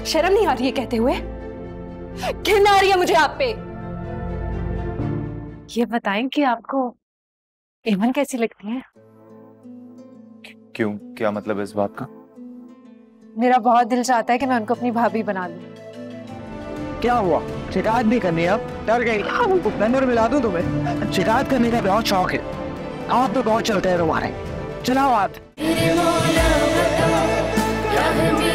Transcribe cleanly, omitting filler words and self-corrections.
शर्म नहीं आ रही है कहते हुए? घिन आ रही है मुझे आप पे। ये बताएं कि आपको एमन कैसी लगती है? क्यों, क्या मतलब है इस बात का? मेरा बहुत दिल चाहता है कि मैं उनको अपनी भाभी बना लूं। क्या हुआ, शिकायत भी करनी है? अब डर गई? नंबर मिला दूं तुम्हें? शिकायत करने का बहुत शौक है, आप तो बहुत चलते हैं तुम्हारे। चलाओ आप।